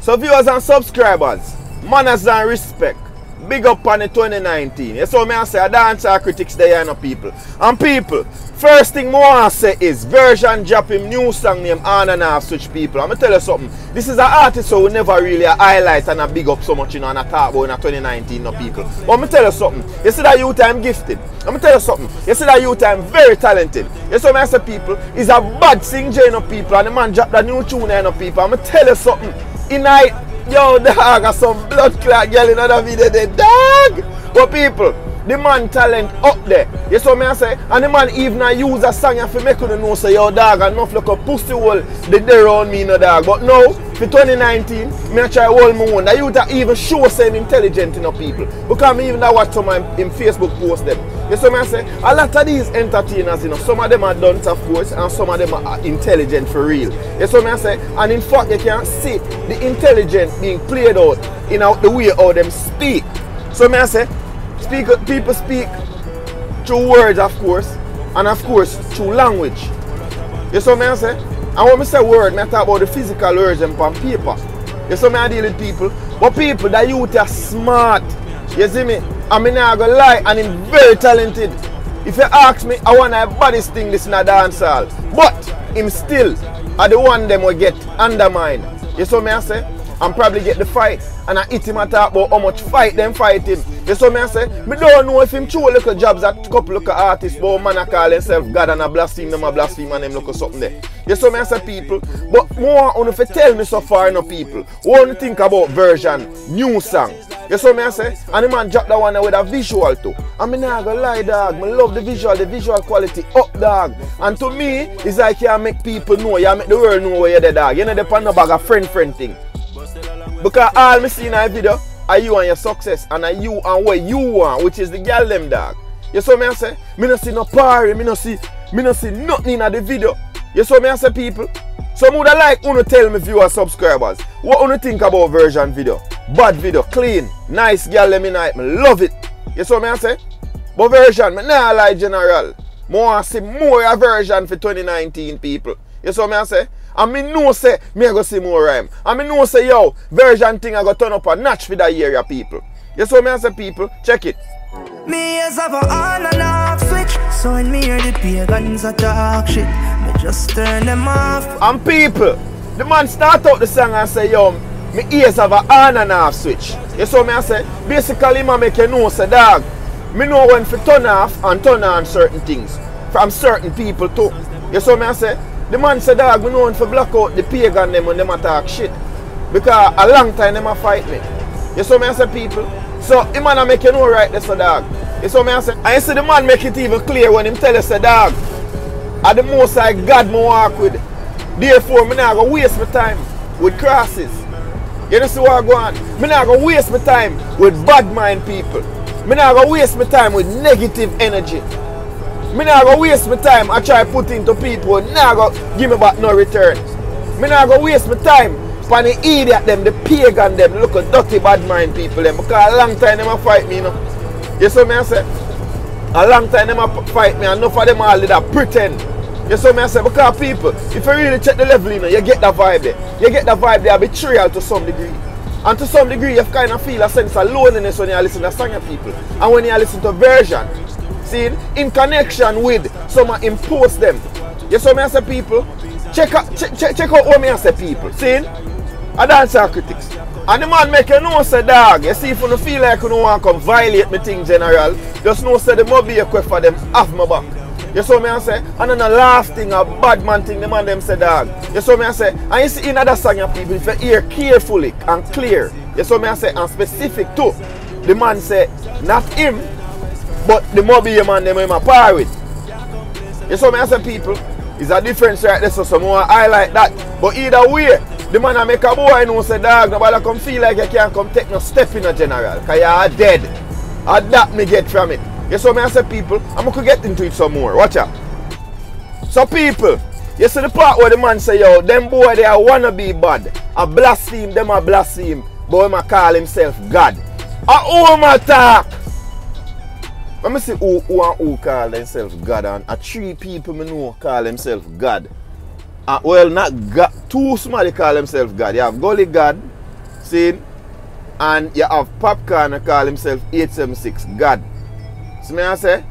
So viewers and subscribers, manners and respect. Big up on the 2019. You saw me I say I dance our critics there, you know, people. And people, first thing I want to say is Version drop him new song named On and Off Switch, people. I'm going to tell you something. This is an artist who never really highlight and big up so much, you know, and I talk about in 2019, no, people. But I'm going to tell you something. You see that youth I'm gifted. I'm going to tell you something. You see that youth I'm very talented. You see me I say, people, he's a bad singer, you know, people. And the man dropped the new tune, you know, people. I'm going to tell you something. Yo, dog, I got some blood clot girl in another video there, dog. But people, the man talent up there. You saw me I say, and the man even use a song if you make you know say, yo, dog, enough like a pussy hole they around me, no, dog. But now, for 2019, me I try hold my own. That you even show saying intelligent, you know, people. Because me even watch some of him Facebook post them. You saw me I say, a lot of these entertainers, you know, some of them are dunce, of course, and some of them are intelligent for real. You saw me I say, and in fact, you can see the intelligence being played out in the way how them speak. So me I say, people speak through words, of course, and of course through language. You see what I say? And when I say word, I talk about the physical words and on paper. You see me I deal with people. But people that youth are smart. You see me? I mean not gonna lie, and I'm very talented. If you ask me, I want the baddest thing this in a dance hall. But him still are the one them will get undermined. You see me I say? And probably get the fight. And I hit him and talk about how much fight them fight him. You see me I say? Me don't know if him throw little jobs at couple of artists, but man I call himself God and I blaspheme them, I blaspheme and them look at something there. You see me I say, people? But more on if you tell me so far, you know, people. What do you think about Version new song? You see me I say? And the man drop that one with a visual too. I mean not gonna lie, dog. I love the visual quality up, dog. And to me, it's like you make people know, you make the world know where you're the dog. You know the pan no bag of friend thing. Because all me see in that video are you and your success, and are you and what you want, which is the girl them, dog. You saw me I say? Me no see no party, me no see nothing in the video. You saw me I say, people? So I would like you to tell me viewers, subscribers, what you think about Version video. Bad video, clean, nice girl them in it, me love it. You saw me I say? But Version, me not like general. I want to see more Version for 2019, people. You saw me I say? And me know say, me I go see more rhyme. And me know say, yo, Version thing I go turn up a notch for that area, people. You saw me I say, people, check it. Me as have a on and off switch. So when me hear the pagans attack shit, me just turn them off. And people, the man start out the song and say, yo, me ears have a on and off switch. You saw me I say, basically man make you know say, dog, me know when to turn off and turn on certain things. From certain people too. You saw me I say, the man said, dog, me know when to block out the pagan them when them attack shit. Because a long time them a fight me. You saw me I say, people? So, the man make you know right there, so dog. You saw me I say? And you see the man make it even clear when him tell you, say, dog, at the most I God me walk with. Therefore, me not go waste my time with crosses. You know see what I go on? Me not go waste my time with bad mind people. Me not go waste my time with negative energy. Me not go waste my time I try put into people now go give me back no return. Me not go waste my time for the idiot them, the pagan them, look at dirty bad mind people them. Because a long time them a fight me, you know. You see me I say? A long time them a fight me and enough of them all did that pretend. You see me I say? Because people, if you really check the level, you know, you get that vibe there. You get that vibe there, betrayal to some degree. And to some degree you kind of feel a sense of loneliness when you listen to song of people. And when you listen to Version. See, in connection with someone impose them. You saw me I say, people, check out what me I say, people. See, I dance our critics. And the man make you know say, dog, you see if you don't feel like you don't want to come violate me thing general, just know say the mobile equip for them off my back. You saw me I say, and then a laugh thing, a bad man thing, the man them say, dog. You saw me I say, and you see in other song of people, if you hear carefully and clear, you saw me I say, and specific too, the man say, not him, but the mobile man them a par with. You saw me I say, people, it's a difference right there, so some more I like that. But either way, the man a make a boy know say, dog, nobody come feel like you can't come take no step in a general. Because you are dead. And that me get from it. You saw me I say, people, I'm going to get into it some more. Watch out. So people, you see the part where the man say, yo, them boy they wanna be bad. I blaspheme, them a blaspheme. But him a call himself God. A who my talk? Let me see who call themselves God, and three people me know call themselves God. Well, not God. Two somebody call themselves God. You have Gully God, See? And you have Popcaan who call himself 876 God. See me I say?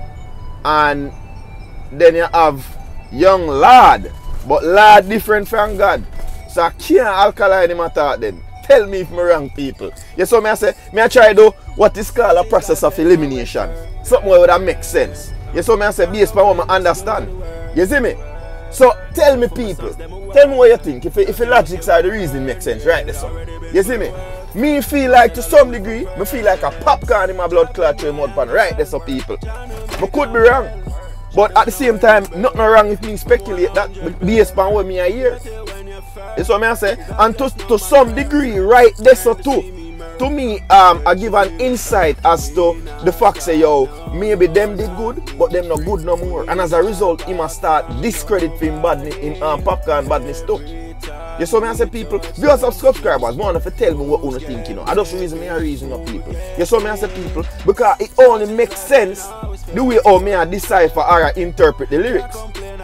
And then you have Young Lord. But Lord different from God. So I can't alkaline him at all then. Tell me if I'm wrong, people. You so me I say, me I try to do what is called a process of elimination. Something where that makes sense. You so me I say, based on what I understand. You see me? So tell me, people. Tell me what you think. If the logics are the reason makes sense, right? There, so. You see me? Me feel like to some degree, me feel like a popcorn in my blood clot through mud pan, right? There, so people. I could be wrong. But at the same time, nothing wrong if me speculate that based on what me I hear. That's what I say. And to some degree, right there so too. To me, I give an insight as to the fact say, yo, maybe them did good, but them not good no more. And as a result, he must start discrediting badness in Popcaan badness too. You saw me I say, people, viewers of subscribers, want to tell me what you think, you know. I just reason of people. You saw me I say, people, because it only makes sense the way how me I decipher or I interpret the lyrics.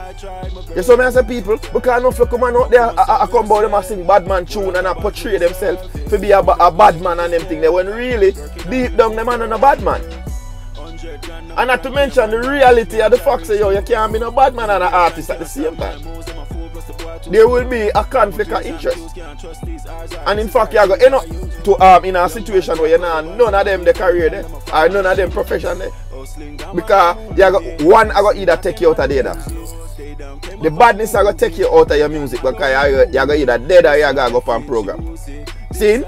You saw me I say, people, because enough of come out there, I come about them and sing bad man tune and I portray themselves to be a bad man and them thing there, when really, deep down, them man are a bad man. And not to mention the reality of the fact that yo, you can't be a bad man and an artist at the same time. There will be a conflict of interest. And in fact, you are going to end up to, in a situation where you know none of them the career there, or none of them profession there. Because one are going to either take you out of the other. The badness are going to take you out of your music because you're going to either dead or you're going to go for a program. See?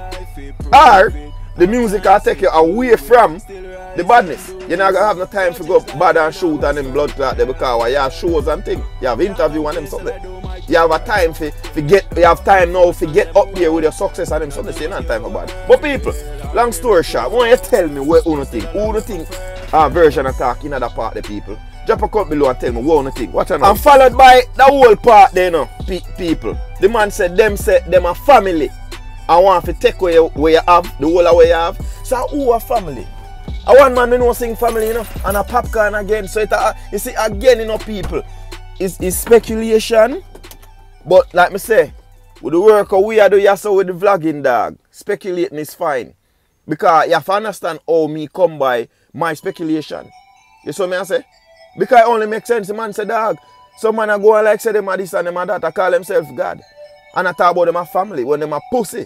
Or the music will take you away from the badness. You're not going to have no time to go bad and shoot and them blood clot there because you have shows and things. You have interview and them something. You have a time you have time now to get up there with your success and them something. So you don't have time for bad. But people, long story short, why you tell me what you think? Who you think version attack in other part of the people? Drop a comment below and tell me what you think. Watch out now. And followed by the whole part there, you know, people. The man said them a family. I want to take where you have, the whole of where you have. So who a family? I want man to know sing family, you know, and a Popcaan again. So you see again, you know, people, it's speculation. But like me say, with the work we are doing so with the vlogging, dog, speculating is fine. Because you have to understand how me come by my speculation. You see what I say? Because it only makes sense. The man say, dog, some man go and like say them are this and them are that, I call themselves God. And I talk about them a family when them a pussy.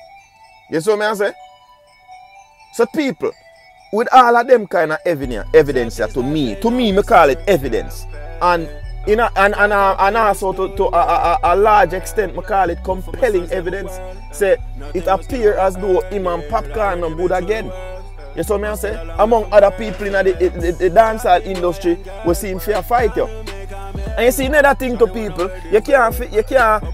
You see what I say? So people, with all of them kind of evidence to me call it evidence. And also to a large extent, I call it compelling evidence. Say it appears as though him and Popcaan are good again. You see what I say? Among other people in the dancehall industry, we see him fair fight you. And you see another thing to people, you can't forget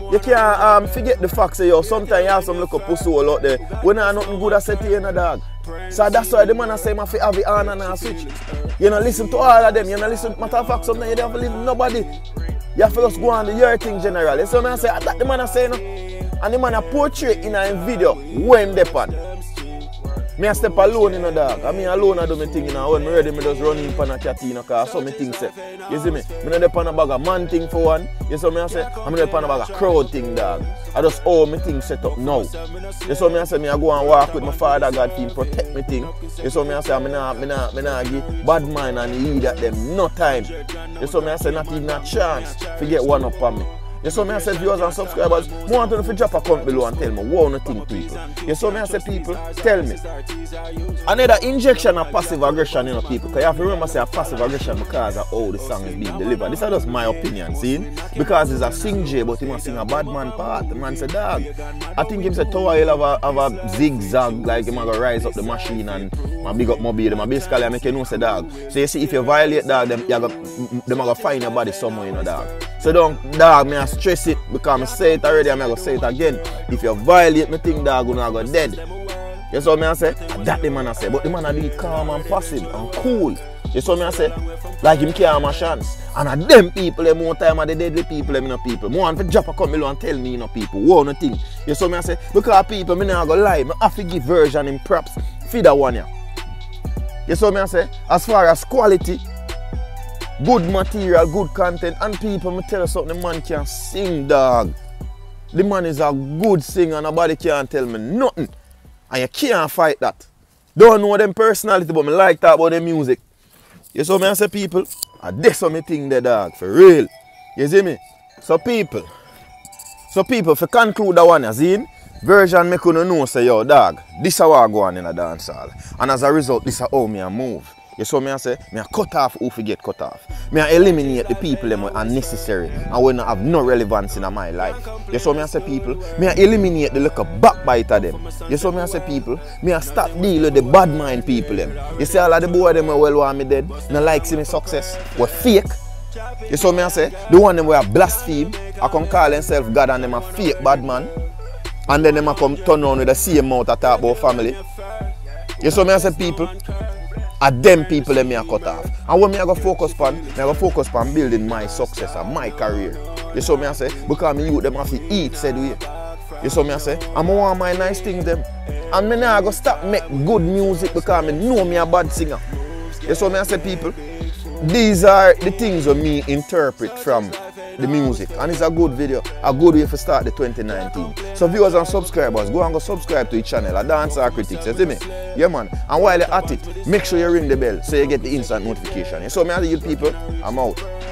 the fact that yo, sometimes you have some little pussy hole out there when there's nothing good to say to you, dog. So that's why the man say I have the on and a switch. You know, listen to all of them. You know, listen, matter of fact, sometimes you don't have to listen to nobody. You have to just go on the your thing general. You see what I say? That's the man say, no? And the man portray in a video when they pan. Me a step alone in a dog. I mean alone I do my thing, you know. When I ready, I just run in pan a cat in a car. So my thing set. You see me? I don't depend on a bag of man thing for one. You see me I say? I don't depend on a bag of crowd thing, dog. I just all my thing set up now. You see me I say? I go and walk with my father God team, protect my thing. You see me I say? I not give bad mind and lead at them no time. You see me I say? Not even a chance to get one up on me. You saw me I said viewers and subscribers, I want you to drop a comment below and tell me what you think, people. You saw me I said people, tell me. Another injection of passive aggression, you know, people. Because you have to remember say a passive aggression because of how the song is being delivered. This is just my opinion, see? Because it's a sing J, but he must sing a bad man part. The man said, dog, I think him said Tower Hill have a zigzag, like him gonna rise up the machine and big up Mobile. Them basically make you know say dog. So you see if you violate dog, them gonna find your body somewhere, you know, dog. So don't dog me stress it because I say it already, I'm going to say it again. If you violate me thing, dog, you're going to go dead. You see what I say? That the man I say. But the man I be calm and passive and cool. You see what I say? Like him can't have a chance. And at them people, them more time are the deadly people, them, you know, people. I want to drop a comment below and tell me, you know, people, what you think. You see what I say? Because people, I'm not going to lie, I have to give version in props for that one. Yeah. You see what I say? As far as quality, good material, good content, and people, me tell you something, the man can sing, dog. The man is a good singer, nobody can't tell me nothing. And you can't fight that. Don't know them personality, but I like that about them music. You see me I say people? And that's what me think the dog, for real. You see me? So people, for conclude that one, you see, version me couldn't know say, yo dog, this is how I go on in a dance hall. And as a result, this is how me I move. You saw me I say, me I cut off who forget cut off. Me I eliminate the people that are unnecessary and will not have no relevance in my life. You saw me I say people, me I eliminate the little backbiter them. You saw me I say people, me I stop deal with the bad mind people them. You see all of the boy them well want me dead, no like see me success, we fake. You saw me I say, the one them were blaspheme, I come call themselves God and them a fake bad man. And then them a come turn on with the same mouth to talk about family. You saw me I say people, at them people that me a cut off. And what me I go focus on building my success and my career. You saw me I say, because me youth them have to eat said way. You saw me I say, I want my nice things them. And me now I go stop make good music because me know me a bad singer. You saw me I say people, these are the things that me interpret from the music, and it's a good video, a good way to start the 2019. So viewers and subscribers, go and go subscribe to the channel, a Dancehall Critics, you see me? Yeah man, and while you're at it, make sure you ring the bell so you get the instant notification. So me and the people, I'm out.